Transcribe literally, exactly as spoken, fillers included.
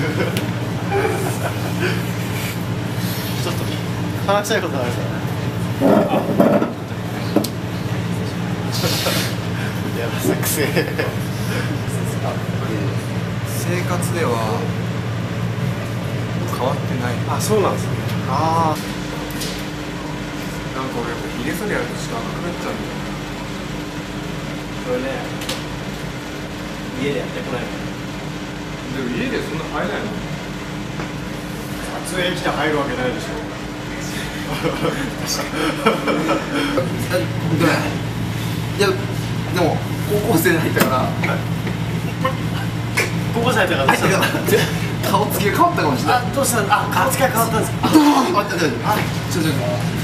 ちょっと話したいことあるからね。いや、作成。 生活では変わってない。 あ、そうなんですね。ああ。 なんか俺やっぱヒゲ剃りやると時間なくなっちゃうんだよ。 これね、家でやってこない。 でも家でそんな入れないの？ 撮影来て入るわけないでしょ。 いや、でも高校生に入ったから高校生だったからどうしたんですか？ 顔つきが変わったかもしれない。 あ、どうしたん？あ、顔つきが変わったんですか？ あ、待って待って、あ、ちょちょ